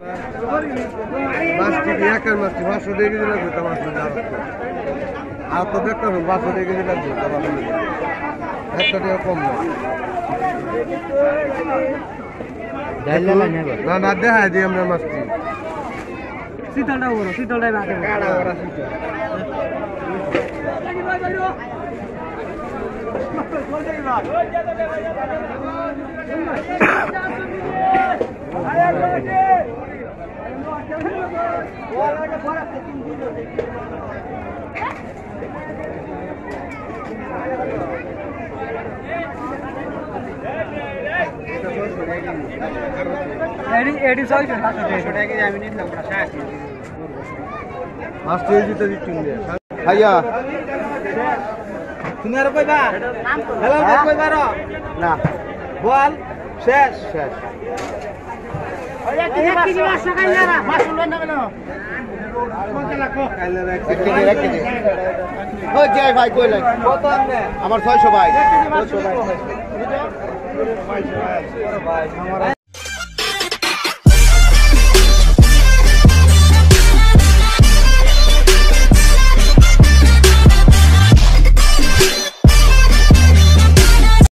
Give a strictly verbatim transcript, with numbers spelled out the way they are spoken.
মাছটি একার মাছটি পাঁচশো টাকা কেজি লাগবে তা মাছ আর তো দেখতে হবে পাঁচশো টাকা কেজি লাগবে তা মাছ একটা টাকা কম না না দেখা দিই আমরা মাছটি শীতলটা বড় শীতলটাই বাকি ভাইয়া তুমি আর কইবা হ্যালো কইবা না বল শেষ শেষ এক কেজি মাছ কাইলারা মাছ লই না কেন এক কেজি এক কেজি ও জয় ভাই কইলাই কত আনবে আমার ছয়শো ভাই ছয়শো ভাই ভাই আমার